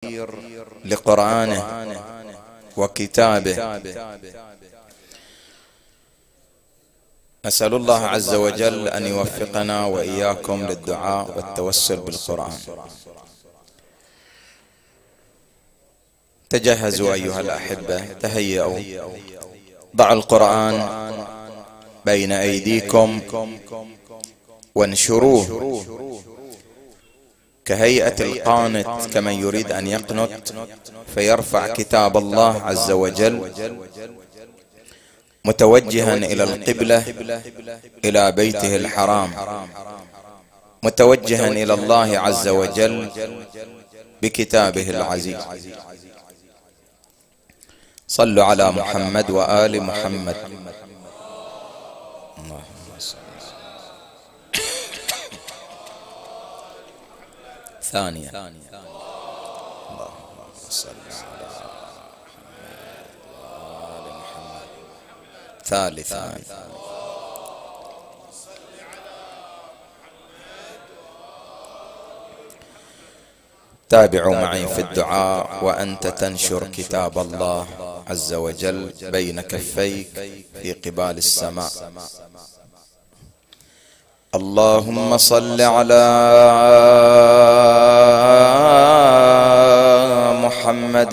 لقرآنه وكتابه. أسأل الله عز وجل أن يوفقنا وإياكم للدعاء والتوسل بالقرآن. تجهزوا أيها الأحبة، تهيئوا، ضعوا القرآن بين أيديكم وانشروه كهيئة القانت، كمن يريد أن يقنت فيرفع كتاب الله عز وجل متوجها إلى القبلة، إلى بيته الحرام، متوجها إلى الله عز وجل بكتابه العزيز. صلوا على محمد وآل محمد. ثانية، اللهم صل على محمد وآل محمد. ثالثا، تابعوا معي في الدعاء وأنت تنشر كتاب الله عز وجل بين كفيك في قبال السماء. اللهم صل على محمد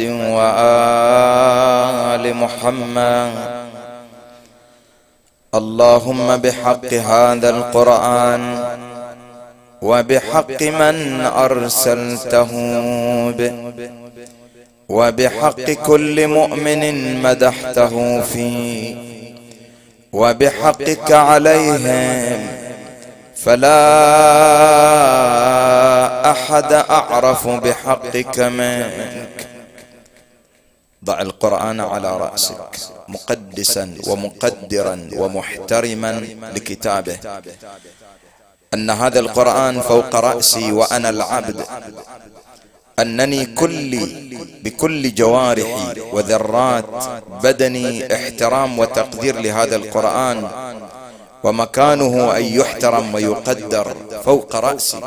وآل محمد. اللهم بحق هذا القرآن وبحق من أرسلته به وبحق كل مؤمن مدحته فيه وبحقك عليهم، فلا أحد أعرف بحقك منك. ضع القرآن على رأسك مقدسا ومقدرا ومحترما لكتابه، أن هذا القرآن فوق رأسي وأنا العبد، أنني بكل جوارحي وذرات بدني احترام وتقدير لهذا القرآن، ومكانه أن يحترم ويقدر فوق رأسي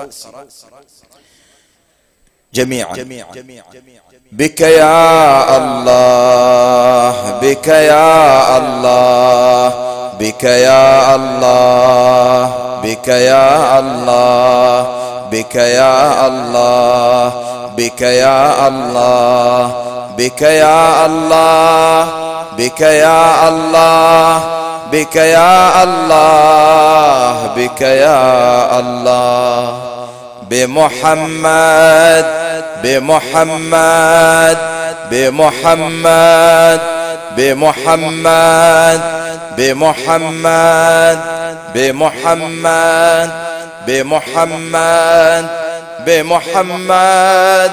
جميعا. بك يا الله، بك يا الله، بك يا الله، بك يا الله، بك يا الله، بك يا الله، بك يا الله، بك يا الله، بك يا الله، بك يا الله. بمحمد بمحمد بمحمد بمحمد بمحمد بمحمد بمحمد بمحمد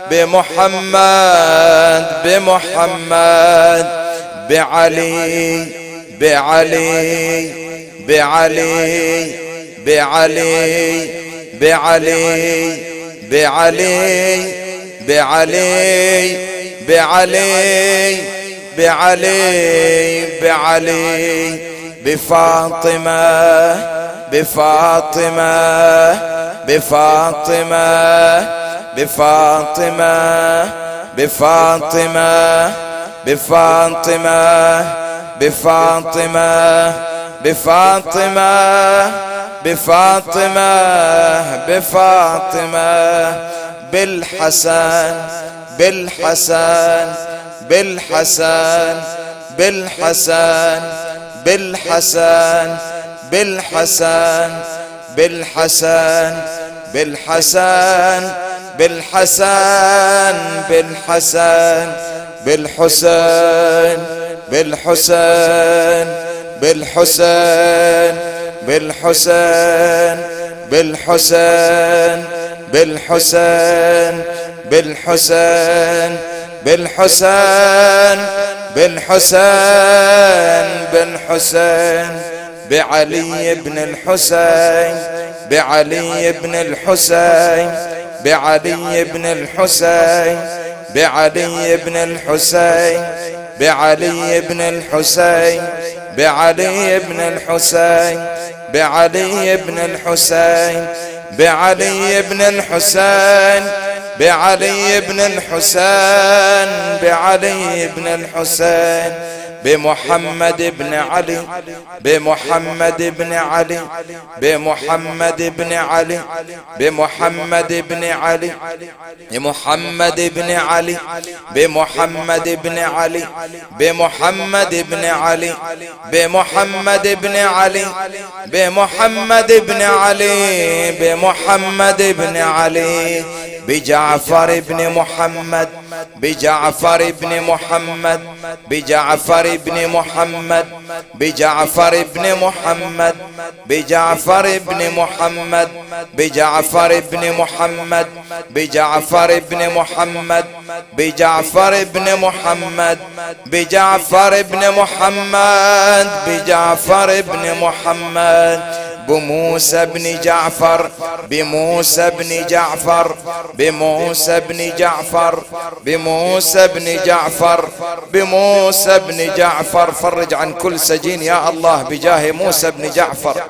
بمحمد بمحمد بعلي بعلي بعلي بعلي بعلي بعلي بعلي بعلي بعلي بعلي بفاطمة بفاطمة بفاطمة بفاطمة بفاطمة بفاطمة بفاطمة بفاطمة بفاطمة بفاطمة بالحسن بالحسن بالحسن بالحسن بالحسن بالحسن بالحسن بالحسن بالحسن بالحسن بالحسين بالحسين بالحسين بالحسين بالحسين بالحسين بالحسين بالحسين بالحسين بالحسين بعلي بن الحسين بعلي بن الحسين بعلي بن الحسين بعلي بن الحسين بعلي بن الحسين بعلي بن الحسين بعلي بن الحسين بعلي بن الحسين بعلي بن الحسين بعلي بن الحسين بمحمد بن علي بمحمد بن علي بمحمد بن علي بمحمد بن علي بمحمد بن علي بمحمد بن علي بمحمد بن علي بمحمد بن علي بمحمد بن علي بمحمد بن علي بجعفر بن محمد بجعفر بن محمد بجعفر بن محمد بجعفر بن محمد بجعفر بن محمد بجعفر بن محمد بجعفر بن محمد بجعفر بن محمد بجعفر بن محمد بجعفر بن محمد بموسى بن جعفر بموسى بن جعفر بموسى بن جعفر بموسى بن جعفر بموسى بن جعفر. فرج عن كل سجين يا الله بجاه موسى بن جعفر.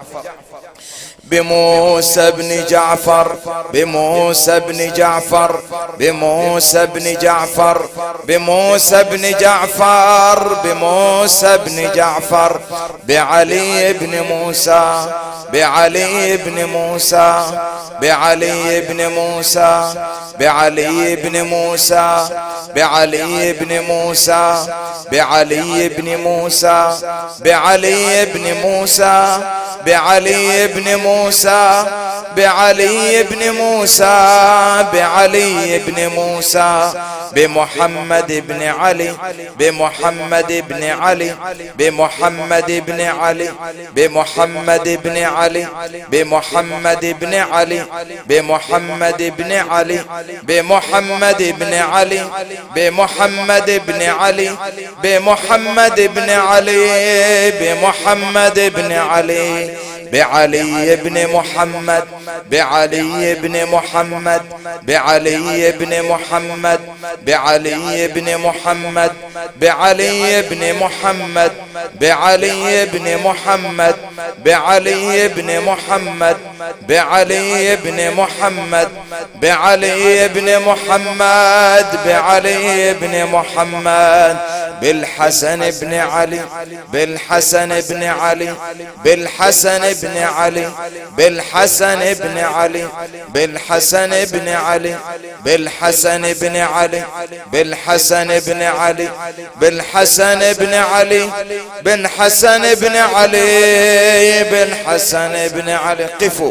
بموسى بن جعفر بموسى بن جعفر بموسى بن جعفر بموسى بن جعفر بموسى بن جعفر بعلي بن موسى بعلي بن موسى بعلي بن موسى بعلي بن موسى بعلي بن موسى بعلي بن موسى بعلي بن موسى بعلي بن موسى بعلي بن موسى بعلي بن موسى بمحمد بن علي بمحمد بن علي بمحمد بن علي بمحمد بن علي بمحمد بن علي بمحمد بن علي بمحمد بن علي بمحمد بن علي بمحمد بن علي بمحمد بن علي بعلي بن محمد بعلي بن محمد بعلي بن محمد بعلي بن محمد بعلي بن محمد بعلي بن محمد بعلي بن محمد بعلي بن محمد بعلي بن محمد بعلي بن محمد بالحسن بن علي بالحسن بن علي بالحسن بن علي بالحسن بن علي بالحسن بن علي بالحسن بن علي بالحسن بن علي بالحسن بن علي بالحسن بن علي بالحسن بن علي. قفوا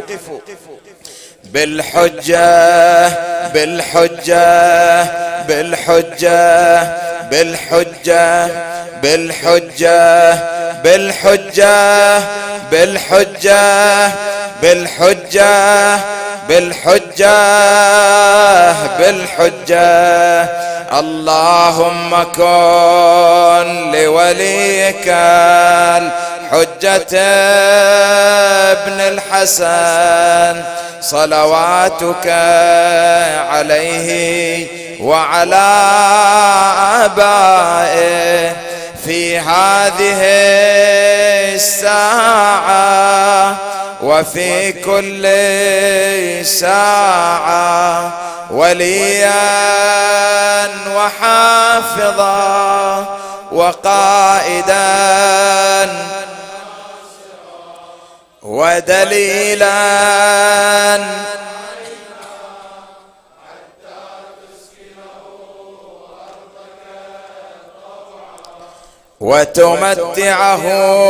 بالحجة بالحجة بالحجة بالحجة بالحجة بالحجة بالحجة بالحجة بالحجة بالحجة. اللهم كن لوليك الحجة ابن الحسن صلواتك عليه وعلى آبائه في هذه الساعة وفي كل ساعة وليا وحافظا وقائدا ودليلا وتمتعه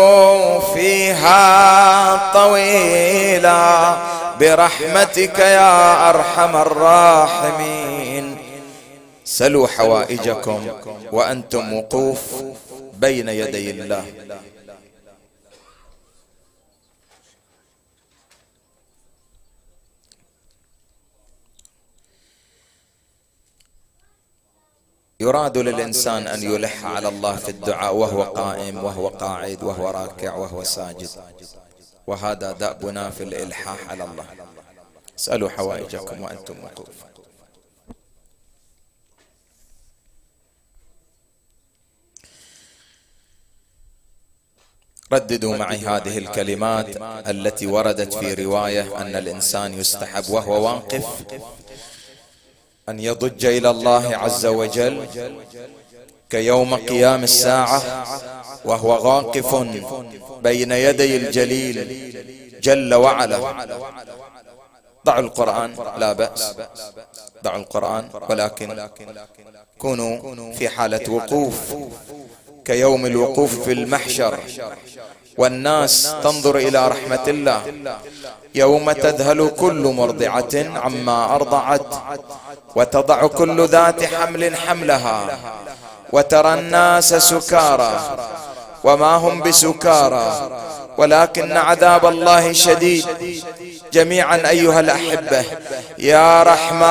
فيها طويلا برحمتك يا أرحم الراحمين. سلوا حوائجكم وأنتم وقوف بين يدي الله. يراد للإنسان أن يلح على الله في الدعاء وهو قائم وهو قاعد وهو راكع وهو ساجد، وهذا دأبنا في الإلحاح على الله. اسألوا حوائجكم وأنتم وقوف. رددوا معي هذه الكلمات التي وردت في رواية أن الإنسان يستحب وهو واقف أن يضج إلى الله عز وجل كيوم قيام الساعة وهو واقف بين يدي الجليل جل وعلا. ضعوا القرآن لا بأس، ضعوا القرآن، ولكن كونوا في حالة وقوف كيوم الوقوف في المحشر والناس تنظر إلى رحمة الله، يوم تذهل كل مرضعة عما أرضعت وتضع كل ذات حمل حملها وترى الناس سكارى وما هم بسكارى ولكن عذاب الله شديد. جميعا أيها الأحبة، يا رحمن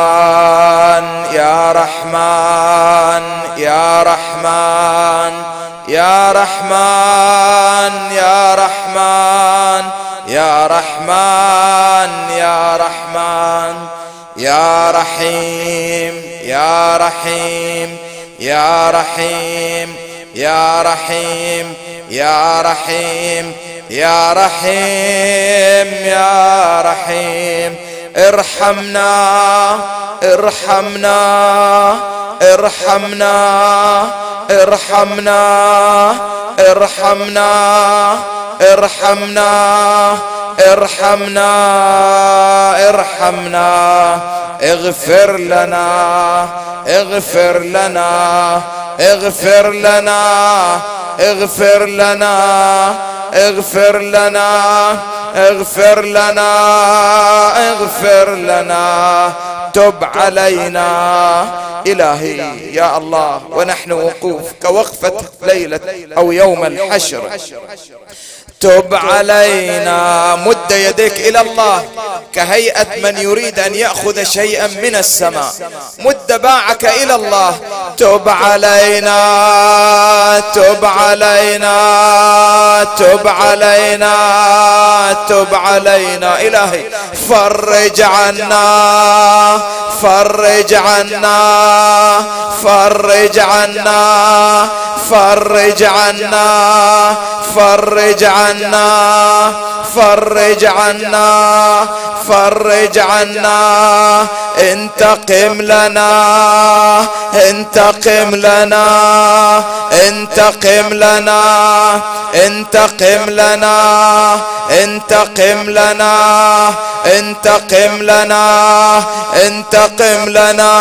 يا رحمن يا رحمن يا رحمن يا رحمن يا رحمن يا رحمن يا رحيم يا رحيم يا رحيم يا رحيم يا رحيم يا رحيم يا رحيم، ارحمنا ارحمنا ارحمنا ارحمنا ارحمنا ارحمنا ارحمنا ارحمنا، اغفر لنا اغفر لنا اغفر لنا اغفر لنا اغفر لنا اغفر لنا اغفر لنا، تب علينا إلهي يا الله. ونحن وقوف كوقفة ليلة أو يوم الحشر، تب علينا. مد يديك إلى الله كهيئة من يريد أن يأخذ شيئا من السماء، مد باعك إلى الله. تب علينا تب علينا تب علينا تب علينا إلهي، فرج عنا فرج عنا فرج عنا فرج عنا فرج عنا فرج عنا فرج عنا، انتقم لنا انتقم لنا انتقم لنا انتقم لنا انتقم لنا انتقم لنا انتقم لنا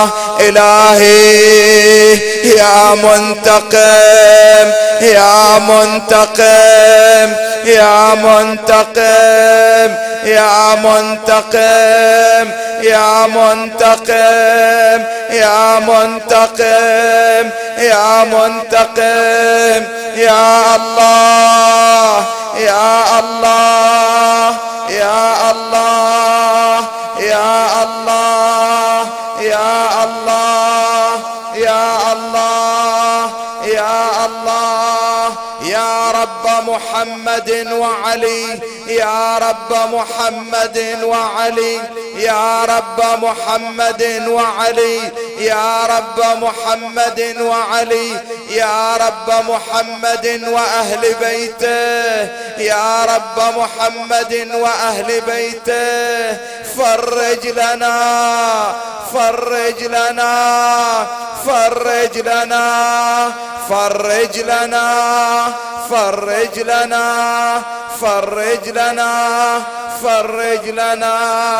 إلهي يا منتقم يا منتقم يا منتقم يا منتقم يا منتقم يا منتقم يا منتقم، يا الله يا الله يا الله يا الله يا الله يا الله يا الله، يا رب محمد وعلي يا رب محمد وعلي يا رب محمد وعلي يا رب محمد وعلي يا رب محمد وأهل بيته يا رب محمد وأهل بيته، فرج لنا فرج لنا فرج لنا فرج لنا فرج لنا فرج لنا فرج لنا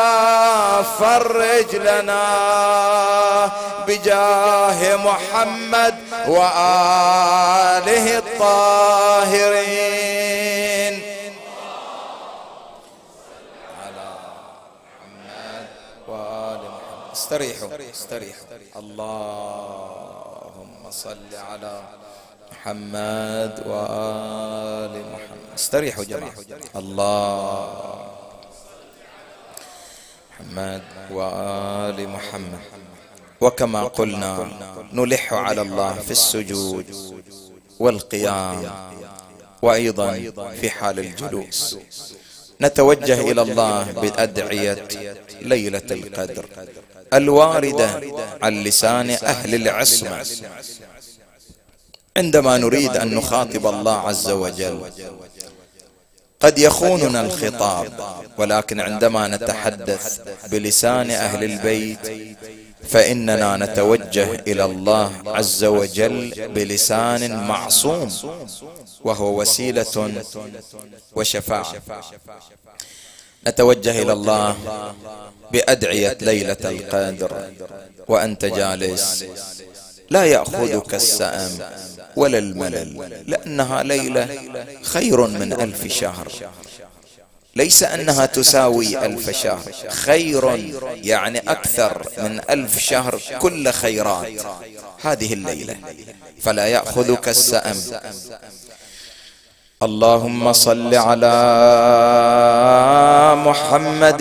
فرج لنا بجاه محمد وآله الطاهرين. على محمد وآل محمد. استريحوا استريحوا. اللهم صل على محمد وآل محمد. استريحوا جماعة. الله محمد وآل محمد. وكما قلنا نلح على الله في السجود والقيام وأيضا في حال الجلوس، نتوجه إلى الله بأدعية ليلة القدر الواردة عن لسان أهل العصمة. عندما نريد أن نخاطب الله عز وجل قد يخوننا الخطاب، ولكن عندما نتحدث بلسان أهل البيت فإننا نتوجه إلى الله عز وجل بلسان معصوم، وهو وسيلة وشفاعة. نتوجه إلى الله بأدعية ليلة القدر وأنت جالس، لا يأخذك السأم ولا الملل، لأنها ليلة خير من 1000 شهر. ليس أنها تساوي 1000 شهر، خير يعني أكثر من 1000 شهر، كل خيرات هذه الليلة، فلا يأخذك السأم. اللهم صل على محمد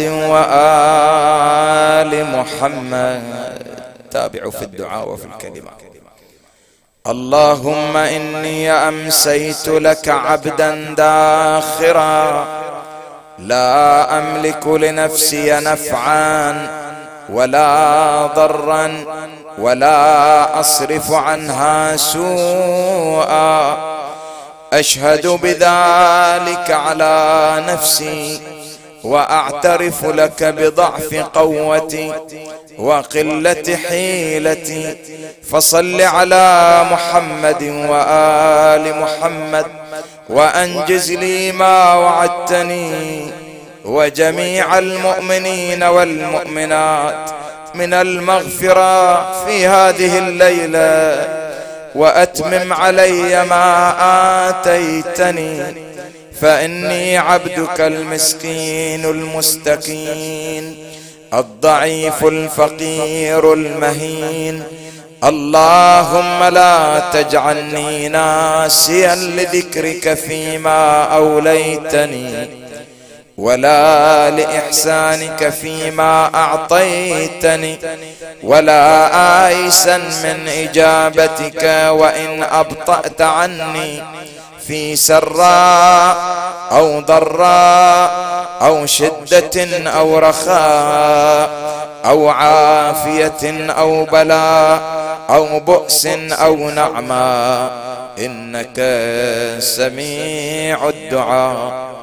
وآل محمد. تابعوا في الدعاء وفي الكلمات. اللهم إني أمسيت لك عبدا داخرا، لا أملك لنفسي نفعا ولا ضرا ولا أصرف عنها سوءا. أشهد بذلك على نفسي وأعترف لك بضعف قوتي وقلة حيلتي، فصل على محمد وآل محمد وأنجز لي ما وعدتني وجميع المؤمنين والمؤمنات من المغفرة في هذه الليلة، وأتمم علي ما آتيتني، فإني عبدك المسكين المستكين الضعيف الفقير المهين. اللهم لا تجعلني ناسيا لذكرك فيما أوليتني، ولا لإحسانك فيما أعطيتني، ولا آيسا من إجابتك وإن أبطأت عني في سراء أو ضراء أو شدة أو رخاء أو عافية أو بلاء أو بؤس أو نعمة، إنك سميع الدعاء.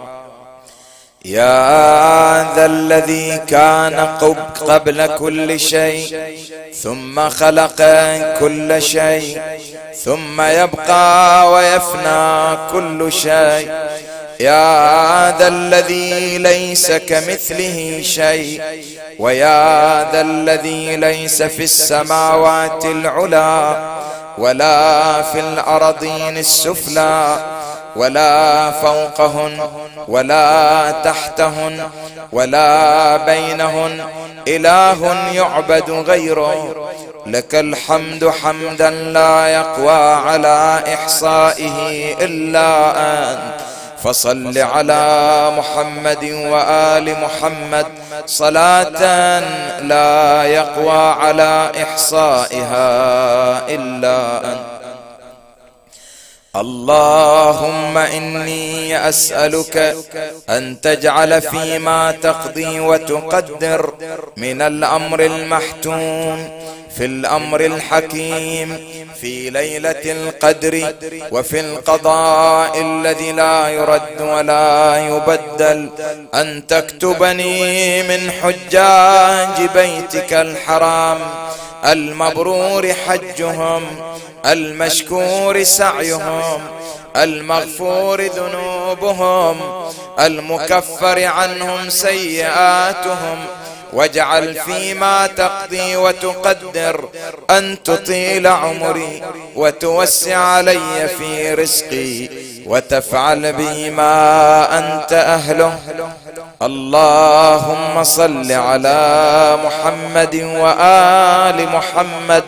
يا ذا الذي كان قبل كل شيء ثم خلق كل شيء ثم يبقى ويفنى كل شيء، يا ذا الذي ليس كمثله شيء، ويا ذا الذي ليس في السماوات العلى ولا في الأرضين السفلى ولا فوقهن ولا تحتهن ولا بينهن إله يعبد غيره، لك الحمد حمدا لا يقوى على إحصائه إلا أنت. فصل على محمد وآل محمد صلاة لا يقوى على إحصائها إلا أنت. اللهم إني أسألك أن تجعل فيما تقضي وتقدر من الأمر المحتوم في الأمر الحكيم في ليلة القدر وفي القضاء الذي لا يرد ولا يبدل، أن تكتبني من حجاج بيتك الحرام المبرور حجهم، المشكور سعيهم، المغفور ذنوبهم، المكفر عنهم سيئاتهم. واجعل فيما تقضي وتقدر أن تطيل عمري وتوسع علي في رزقي وتفعل بي ما أنت أهله. اللهم صل على محمد وآل محمد.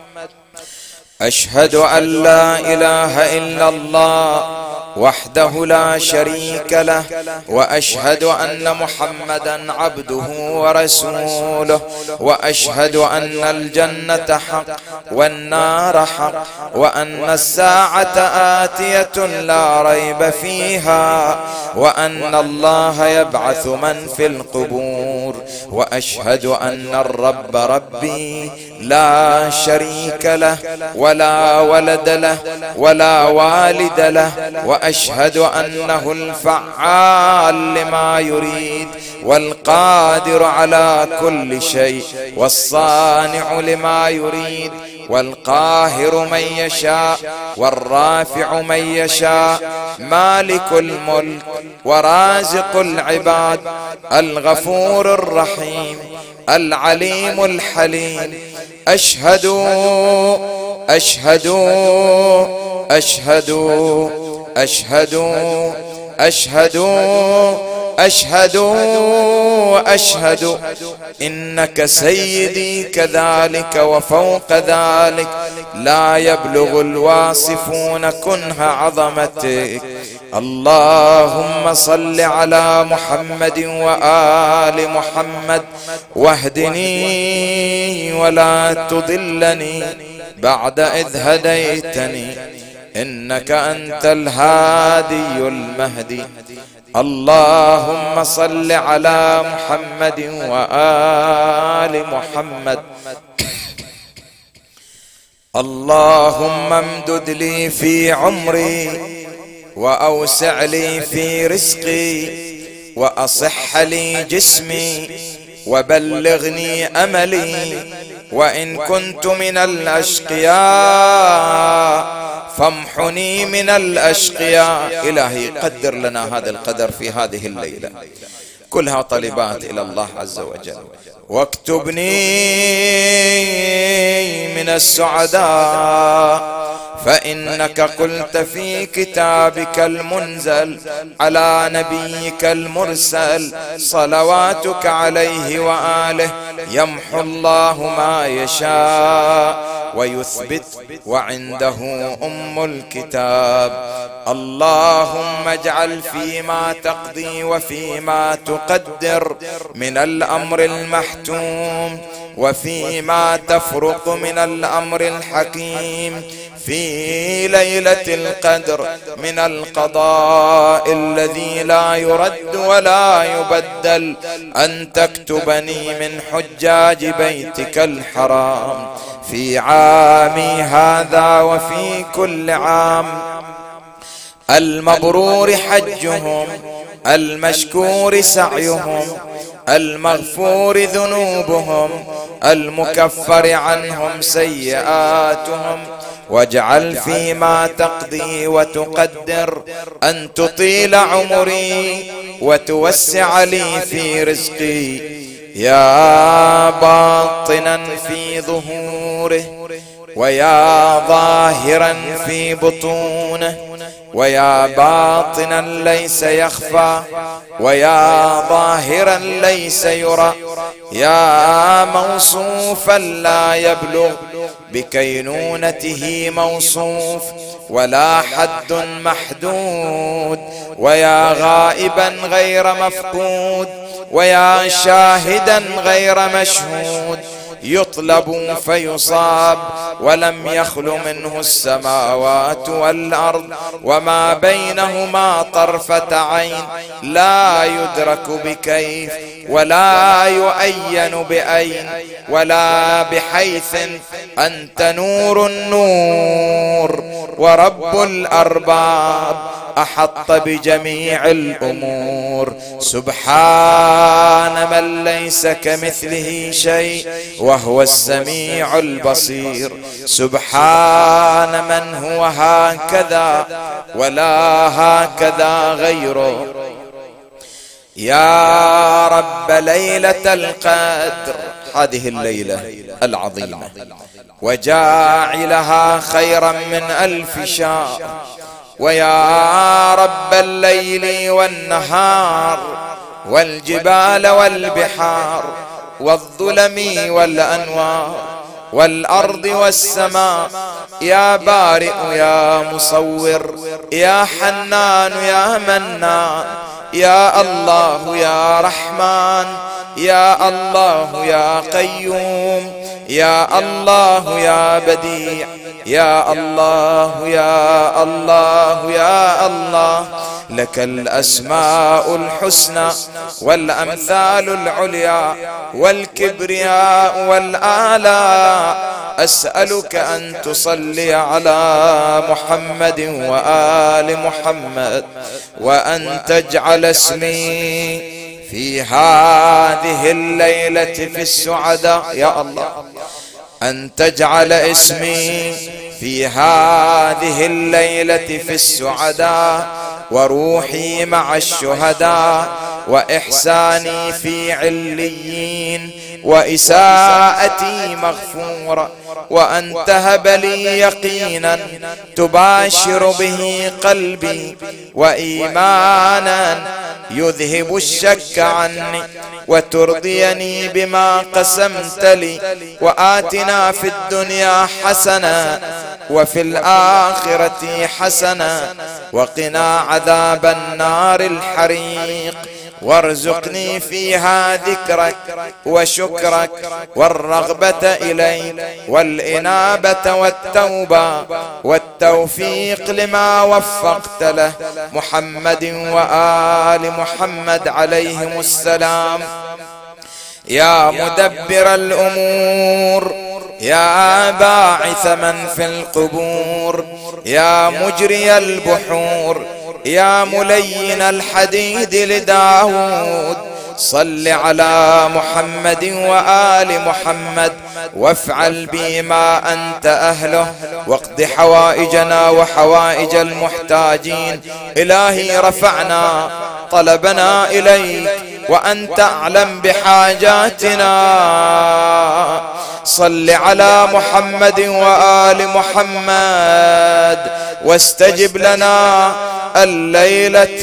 أشهد أن لا إله إلا الله وحده لا شريك له، وأشهد أن محمدا عبده ورسوله، وأشهد أن الجنة حق والنار حق، وأن الساعة آتية لا ريب فيها، وأن الله يبعث من في القبور، وأشهد أن الرب ربي لا شريك له ولا ولد له ولا والد له، وأشهد أنه الفعال لما يريد والقادر على كل شيء والصانع لما يريد والقاهر من يشاء والرافع من يشاء مالك الملك ورازق العباد الغفور الرحيم العليم الحليم. أشهد أشهد أشهد أشهد أشهد أشهد أشهد إنك سيدي كذلك وفوق ذلك لا يبلغ الواصفون كنه عظمتك. اللهم صل على محمد وآل محمد واهدني ولا تضلني بعد إذ هديتني إنك أنت الهادي المهدي. اللهم صل على محمد وآل محمد. اللهم امدد لي في عمري وأوسع لي في رزقي وأصح لي جسمي وبلغني أملي. وإن كنت من الأشقياء فامحني من الأشقياء. إلهي قدر لنا هذا القدر في هذه الليلة، كلها طلبات إلى الله عز وجل. واكتبني من السعداء فإنك قلت في كتابك المنزل على نبيك المرسل صلواتك عليه وآله يمحو الله ما يشاء ويثبت وعنده أم الكتاب. اللهم اجعل فيما تقضي وفيما تقدر من الأمر المحتوم وفيما تفرق من الأمر الحكيم في ليلة القدر من القضاء الذي لا يرد ولا يبدل أن تكتبني من حجاج بيتك الحرام في عامي هذا وفي كل عام، المبرور حجهم المشكور سعيهم المغفور ذنوبهم المكفر عنهم سيئاتهم. واجعل فيما تقضي وتقدر أن تطيل عمري وتوسع لي في رزقي يا باطنا في ظهوره ويا ظاهرا في بطونه ويا باطنا ليس يخفى ويا ظاهرا ليس يرى يا موصوفا لا يبلغ بكينونته موصوف ولا حد محدود ويا غائبا غير مفقود ويا شاهدا غير مشهود يطلب فيصاب ولم يخل منه السماوات والأرض وما بينهما طرفة عين لا يدرك بكيف ولا يؤين بأين ولا بحيث أنت نور النور ورب الأرباب أحط بجميع الأمور. سبحان من ليس كمثله شيء وهو السميع البصير. سبحان من هو هكذا ولا هكذا غيره. يا رب ليلة القدر هذه الليلة العظيمة وجاعلها خيرا من 1000 شهر، ويا رب الليل والنهار والجبال والبحار والظلم والأنوار والأرض والسماء، يا بارئ يا مصور يا حنان يا منان، يا الله يا رحمن، يا الله يا قيوم، يا الله يا بديع، يا الله يا الله يا الله، لك الأسماء الحسنى والأمثال العليا والكبرياء والآلاء. أسألك أن تصلي على محمد وآل محمد، وأن تجعل اسمي في هذه الليلة في السعداء. يا الله، أن تجعل اسمي في هذه الليلة في السعداء، وروحي مع الشهداء، وإحساني في عليين، وإساءتي مغفورة، وأن تهب لي يقينا تباشر به قلبي، وإيمانا يذهب الشك عني، وترضيني بما قسمت لي. وآتنا في الدنيا حسنة وفي الآخرة حسنة، وقنا عذاب النار الحريق، وارزقني فيها ذكرك وشكرك والرغبة إليك والإنابة والتوبة والتوفيق لما وفقت له محمد وآل محمد عليهم السلام. يا مدبر الأمور، يا باعث من في القبور، يا مجري البحور، يا ملين الحديد لداود، صل على محمد وآل محمد، وافعل بما أنت أهله، واقض حوائجنا وحوائج المحتاجين. إلهي رفعنا طلبنا إليك، وأنت أعلم بحاجاتنا. صل على محمد وآل محمد، واستجب لنا الليلة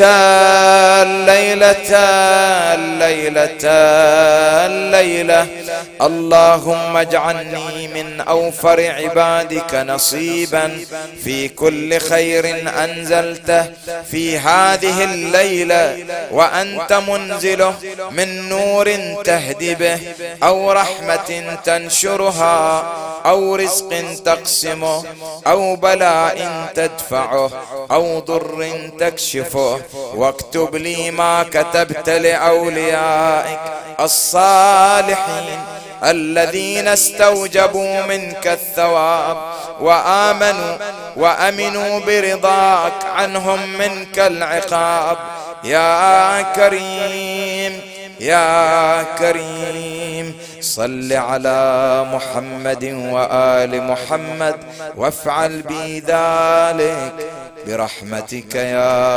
اللهم اجعلني من أوفر عبادك نصيبا في كل خير أنزلته في هذه الليلة، وأنت منزله من نور تهدي به، أو رحمة تنشرها، أو رزق تقسمه، أو بلاء تدفعه، أو ضر تكشفه. واكتب لي ما كتبت لأوليائك الصالحين الذين استوجبوا منك الثواب، وآمنوا وأمنوا برضاك عنهم منك العقاب. يا كريم يا كريم، صل على محمد وآل محمد، وافعل بي ذلك برحمتك يا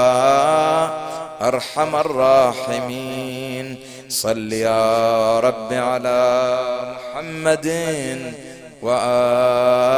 أرحم الراحمين. صل يا رب على محمد وآل